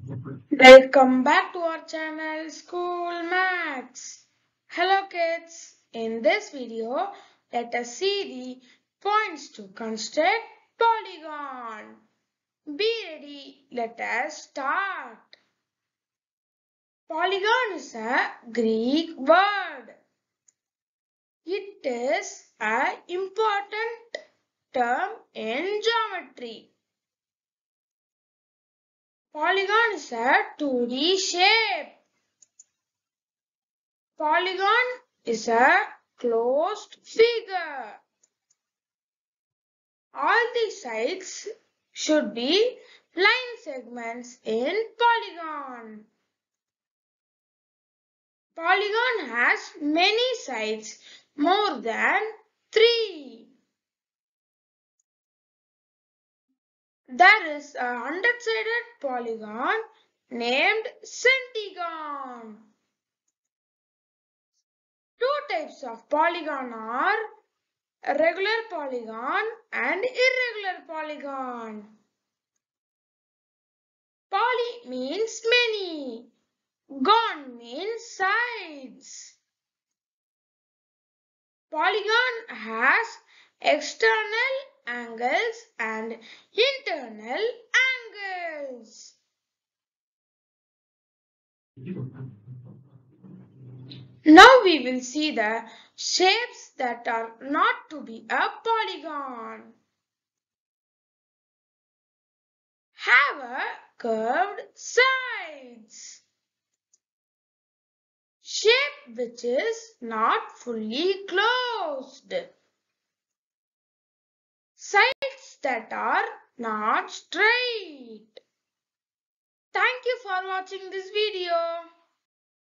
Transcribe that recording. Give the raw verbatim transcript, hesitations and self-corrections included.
Welcome back to our channel School Maths. Hello kids, in this video let us see the points to construct polygon. Be ready, let us start. Polygon is a Greek word. It is an important term in geometry. Polygon is a two D shape. Polygon is a closed figure. All the sides should be line segments in polygon. Polygon has many sides, more than three. There is a hundred-sided polygon named centigon. Two types of polygon are a regular polygon and irregular polygon. Poly means many. Gon means sides. Polygon has external angles and internal angles. Now we will see the shapes that are not to be a polygon. Have a curved sides. Shape which is not fully closed. Sides that are not straight. Thank you for watching this video.